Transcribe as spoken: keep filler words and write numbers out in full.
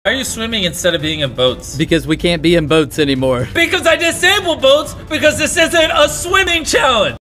Why are you swimming instead of being in boats? Because we can't be in boats anymore. Because I disabled boats because this isn't a swimming challenge.